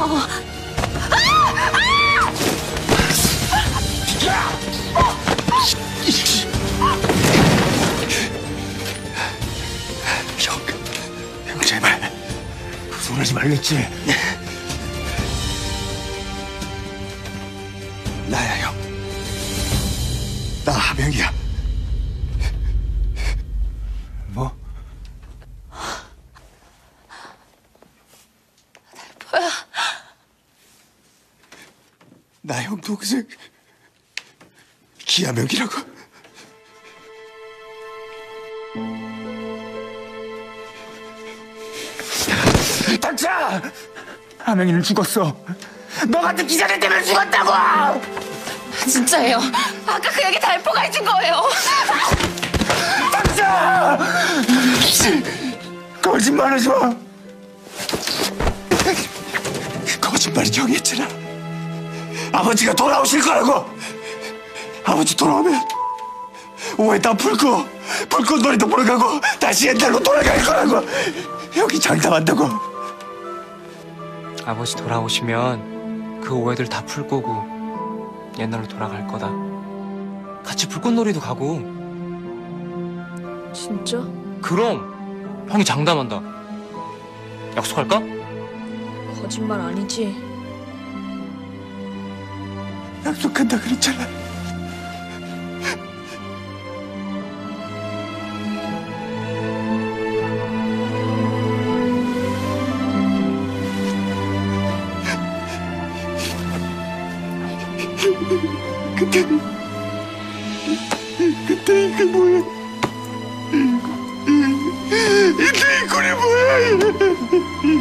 형 제발 손하지 말랬지. 나야 형. 나 하명이야. 뭐? 뭐야? 나 형 동생 기하명이라고. 닥쳐! 하명이는 죽었어. 너 같은 기자들 때문에 죽었다고! 진짜예요. 아까 그 얘기 달포가 해준 거예요. 닥쳐! 거짓말하지 마. 거짓말이 형이 했잖아. 아버지가 돌아오실 거라고. 아버지 돌아오면 오해 다 풀고 불꽃놀이도 보러 가고 다시 옛날로 돌아갈 거라고. 형이 장담한다고. 아버지 돌아오시면 그 오해들 다 풀 거고 옛날로 돌아갈 거다. 같이 불꽃놀이도 가고. 진짜? 그럼 형이 장담한다. 약속할까? 거짓말 아니지? 약속한다 그랬잖아. 그때 이게 뭐야? 이 꼴이 뭐야?